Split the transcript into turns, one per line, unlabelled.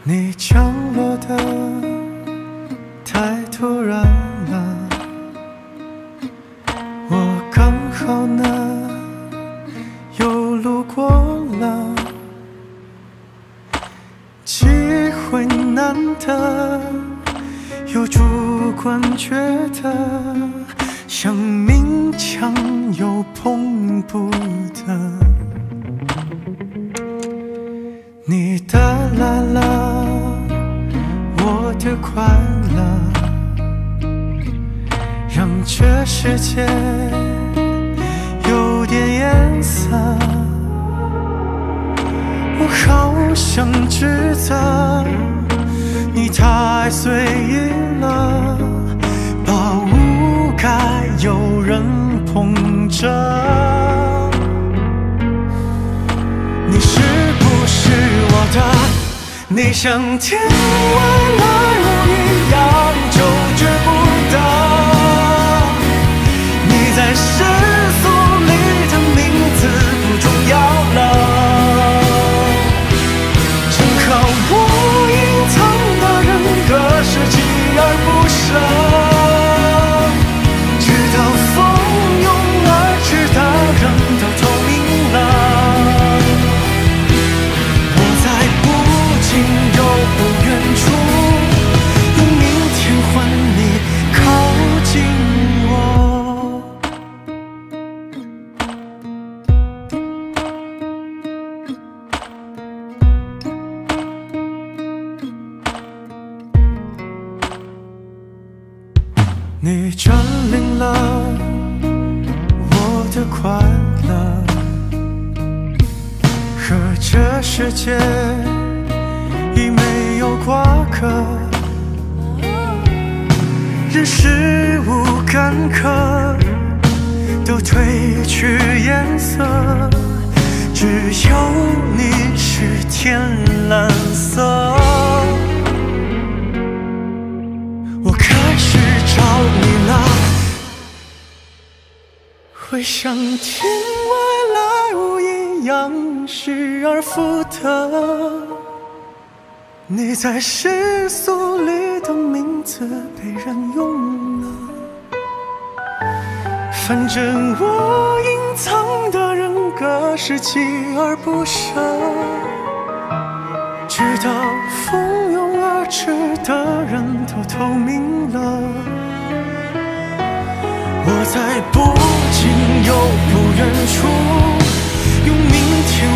你降落的太突然了，我刚好呢又路过了，机会难得，又主观觉得像勉强又碰不得。你的来了，我的快乐，让这世界有点颜色。我好想指责你太随意了，把无该有人捧着。你是不是我的？你像天外来物一样就觉不得。你在世俗里的名字不重要了，正好我隐藏的人格是锲而不舍，直到蜂拥而至的人都透明了。又不远处，用明天换你靠近我。你占领了我的快乐，和这世界已没有瓜葛，人事物干渴都褪去颜色，只有你是天蓝色。我开始找你了，会像天外来物一样失而复得。你在世俗里的名字被人用了，反正我隐藏的人格是锲而不舍，直到蜂拥而至的人都透明了。我在不近又不远处，用明天